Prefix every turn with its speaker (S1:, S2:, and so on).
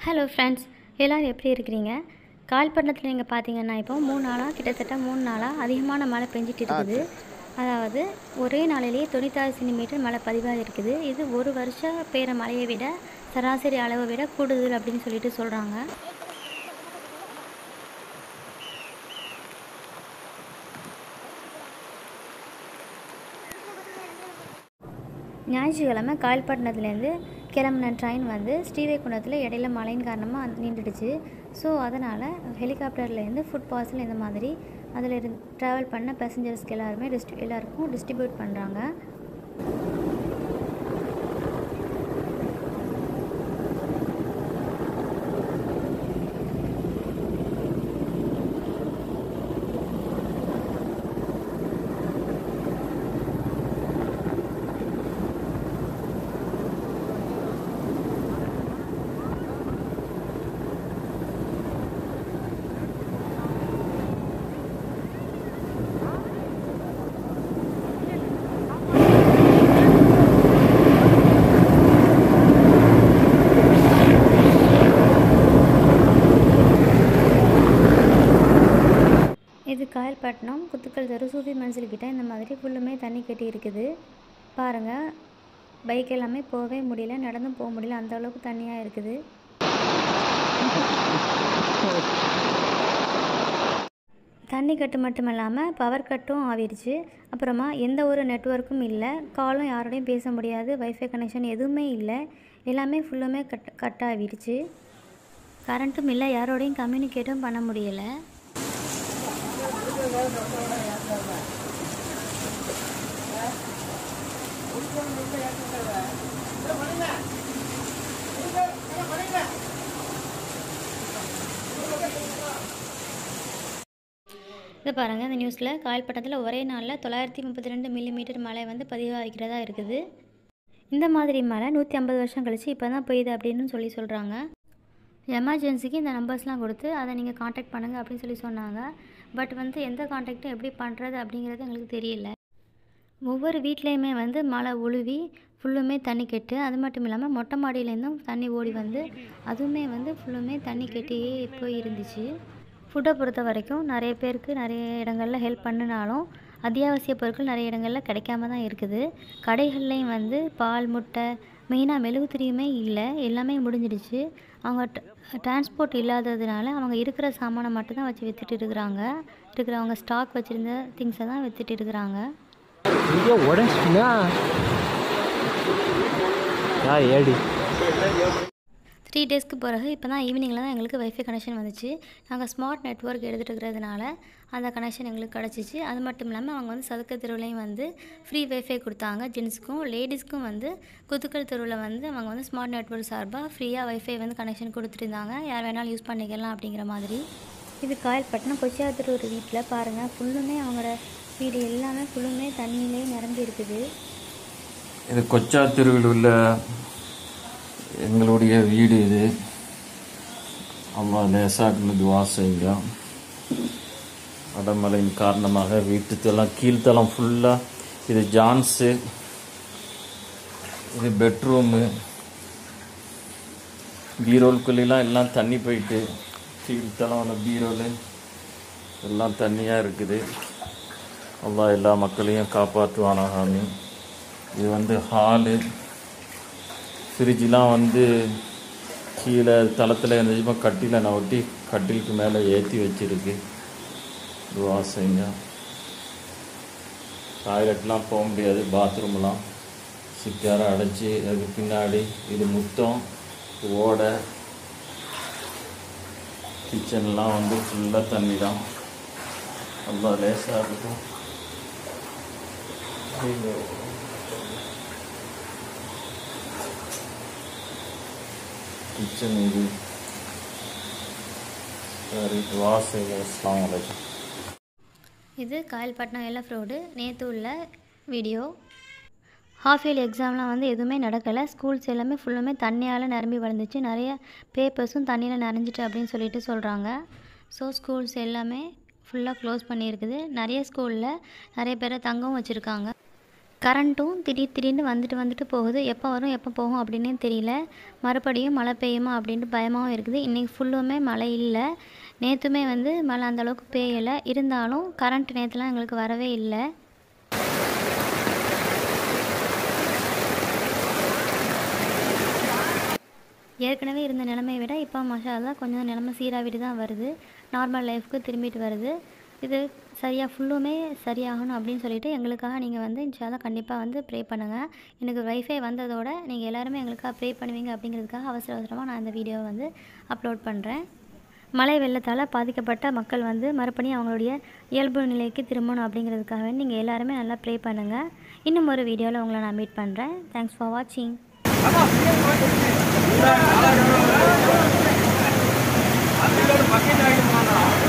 S1: Hello friends, எல்லோரும் எப்படி இருக்கிறீங்க? கால்பட்டினத்தில் நீங்கள் பார்த்தீங்கன்னா இப்போ 3 நாளாக கிட்டத்தட்ட 3 நாளாக அதிகமான மழை பெஞ்சிட்டு இருக்குது. அதாவது ஒரே நாளிலேயே 96 சென்டிமீட்டர் மழை பதிவாக இருக்குது. இது ஒரு வருஷம் பெய்கிற மழையை விட சராசரி அளவை விட கூடுதல் அப்படின்னு சொல்லிட்டு சொல்கிறாங்க. ஞாயிற்றுக்கிழமை கால்பட்டினத்துலேருந்து கிளம்புன ட்ரெயின் வந்து ஸ்ரீவைகுண்டத்தில் இடையில மழையின் காரணமாக நின்றுடுச்சு. ஸோ அதனால் ஹெலிகாப்டர்லேருந்து ஃபுட் பார்சல் இந்த மாதிரி அதில் ட்ராவல் பண்ண பேசஞ்சர்ஸ்க்கு எல்லாருக்கும் டிஸ்ட்ரிபியூட் பண்ணுறாங்க. இது காயல்பட்டினம் குத்துக்கல் தெரு சூஃபி மன்சில் கிட்ட இந்த மாதிரி ஃபுல்லுமே தண்ணி கட்டி இருக்குது. பாருங்கள், பைக் எல்லாமே போகவே முடியல, நடந்தும் போக முடியல, அந்த அளவுக்கு தண்ணியாக இருக்குது. தண்ணி கட்டு மட்டும் இல்லாமல் பவர் கட்டும் ஆகிடுச்சு. அப்புறமா எந்த ஒரு நெட்வொர்க்கும் இல்லை, காலும் யாரோடையும் பேச முடியாது, வைஃபை கனெக்ஷன் எதுவுமே இல்லை, எல்லாமே ஃபுல்லுமே கட் ஆகிடுச்சு. கரண்ட்டும் இல்லை, யாரோடையும் கம்யூனிகேட்டும் பண்ண முடியலை. இதை பாருங்கள், இந்த நியூஸில் காயல்பட்டினத்தில் ஒரே நாளில் 932 மில்லிமீட்டர் மழை வந்து பதிவாகிறதா இருக்குது. இந்த மாதிரி மழை 150 வருஷம் கழிச்சு இப்போ தான் பெய்யுது அப்படின்னு சொல்கிறாங்க. எமர்ஜென்சிக்கு இந்த நம்பர்ஸ்லாம் கொடுத்து அதை நீங்கள் காண்டாக்ட் பண்ணுங்கள் அப்படின்னு சொன்னாங்க. பட் வந்து எந்த காண்டாக்டும் எப்படி பண்ணுறது அப்படிங்கிறது எங்களுக்கு தெரியல. ஒவ்வொரு வீட்லேயுமே வந்து மழை ஒழுவி ஃபுல்லுமே தண்ணி கெட்டு, அது மட்டும் இல்லாமல் மொட்டை மாடியிலேருந்தும் தண்ணி ஓடி வந்து அதுவுமே வந்து ஃபுல்லுமே தண்ணி கெட்டியே போய் இருந்துச்சு. ஃபுட்டை பொறுத்த வரைக்கும் நிறைய பேருக்கு நிறைய இடங்களில் ஹெல்ப் பண்ணினாலும் அத்தியாவசிய பொருட்கள் நிறைய இடங்களில் கிடைக்காம தான் இருக்குது. கடைகள்லேயும் வந்து பால், முட்டை, மெயினாக மெழுகுத்திரியுமே இல்லை, எல்லாமே முடிஞ்சிடுச்சு. அவங்க டிரான்ஸ்போர்ட் இல்லாததுனால அவங்க இருக்கிற சாமானை மட்டும்தான் வச்சு விற்றுட்டு இருக்கிறவங்க ஸ்டாக் வச்சுருந்த திங்ஸை தான் விற்றுட்டு இருக்கிறாங்க. 3 டேஸ்க்கு பிறகு இப்போ தான் ஈவினிங்கில் தான் எங்களுக்கு வைஃபை கனெக்ஷன் வந்துச்சு. நாங்கள் ஸ்மார்ட் நெட்வொர்க் எடுத்துகிட்டு இருக்கிறதுனால அந்த கனெக்ஷன் எங்களுக்கு கிடச்சிச்சு. அது மட்டும் இல்லாமல் அவங்க வந்து சதுக்க தெருவுலையும் வந்து ஃப்ரீ வைஃபை கொடுத்தாங்க. ஜென்ஸுக்கும் லேடிஸ்க்கும் வந்து குத்துக்கல் தெருவில் வந்து அவங்க வந்து ஸ்மார்ட் நெட்வொர்க் சார்பாக ஃப்ரீயாக வைஃபை வந்து கனெக்ஷன் கொடுத்துருந்தாங்க. யார் வேணாலும் யூஸ் பண்ணிக்கலாம் அப்படிங்கிற மாதிரி. இது காயல்பட்டினம் கொச்சியாத்தூர் ஒரு வீட்டில் பாருங்கள், ஃபுல்லுமே அவங்களோட வீடு எல்லாமே ஃபுல்லுமே தண்ணியிலே நிரம்பி இருக்குது.
S2: இது கொச்சியாத்தூரில் உள்ள எங்களுடைய வீடு. இது அல்லாஹ் லேசாக்குன்னு துவா செய்யுங்க. அடமழையின் காரணமாக வீட்டுத்தெல்லாம் கீழ்த்தளம் ஃபுல்லாக, இது ஜான்ஸு, இது பெட்ரூமு, பீரோல்குள்ளெல்லாம் எல்லாம் தண்ணி போயிட்டு கீழ்த்தளம் அந்த பீரோல் எல்லாம் தண்ணியாக இருக்குது. அல்லாஹ் எல்லா மக்களையும் காப்பாற்றுவானாக. இது வந்து ஹாலு, ஃப்ரிட்ஜெலாம் வந்து கீழே தளத்தில் இருந்துச்சுமா கட்டியில் நான் ஒட்டி கட்டிலுக்கு மேலே ஏற்றி வச்சுருக்கு. துவா செய்யுங்க. டாய்லெட்லாம் போக முடியாது, பாத்ரூம்லாம் சிக்காரை அடைச்சி அதுக்கு பின்னாடி இது முத்தம் ஓடை, கிச்சன்லாம் வந்து ஃபுல்லாக தண்ணி தான். ரொம்ப லேசாக இருக்கும். கிச்சன் இது சரி. துவா செய்யுங்க. அஸ்ஸலாமு அலைக்கும்.
S1: இது காயல்பட்டினம் எல்எஃப் ரோடு நேற்று உள்ள வீடியோ. ஹாஃப் இயர்லி எக்ஸாம்லாம் வந்து எதுவுமே நடக்கலை. ஸ்கூல்ஸ் எல்லாமே ஃபுல்லுமே தண்ணியால் நிரம்பி வளர்ந்துச்சு. நிறைய பேப்பர்ஸும் தண்ணியில் நனைஞ்சிட்டு அப்படின்னு சொல்கிறாங்க. ஸோ ஸ்கூல்ஸ் எல்லாமே ஃபுல்லாக க்ளோஸ் பண்ணியிருக்குது. நிறைய ஸ்கூலில் நிறைய பேரை தங்கவும் வச்சுருக்காங்க. கரண்ட்டும் திடீர்னு வந்துட்டு போகுது. எப்போ வரும் எப்போ போகும் அப்படின்னே தெரியல. மறுபடியும் மழை பெய்யுமா அப்படின்ட்டு பயமாகவும் இருக்குது. இன்றைக்கி ஃபுல்லுமே மழை இல்லை. நேற்றுமே வந்து மழை அந்தளவுக்கு பெய்யலை. இருந்தாலும் கரண்ட் நேற்றுலாம் எங்களுக்கு வரவே இல்லை. ஏற்கனவே இருந்த நிலைமையை விட இப்போ மாஷா அல்லாஹ் கொஞ்சம் நிலைமை சீராகிட்டு தான் வருது. நார்மல் லைஃப்க்கு திரும்பிட்டு வருது. இது ஃபுல்லுமே சரியாகணும் அப்படின்னு சொல்லிட்டு எங்களுக்காக நீங்கள் வந்து இன்ஷா அல்லாஹ் கண்டிப்பாக வந்து ப்ரே பண்ணுங்கள். எனக்கு வைஃபை வந்ததோட நீங்கள் எல்லாருமே எங்களுக்காக ப்ரே பண்ணுவீங்க அப்படிங்கிறதுக்காக அவசரமாக நான் இந்த வீடியோவை வந்து அப்லோட் பண்ணுறேன். மழை வெள்ளத்தால் பாதிக்கப்பட்ட மக்கள் வந்து மறுபடியும் அவங்களுடைய இயல்பு நிலைக்கு திரும்பணும் அப்படிங்கிறதுக்காக நீங்கள் எல்லாருமே நல்லா ப்ரே பண்ணுங்கள். இன்னும் ஒரு வீடியோவில் உங்களை நான் மீட் பண்ணுறேன். தேங்க்ஸ் ஃபார் வாட்சிங்.
S3: பக்கெட் ஆகிட்டு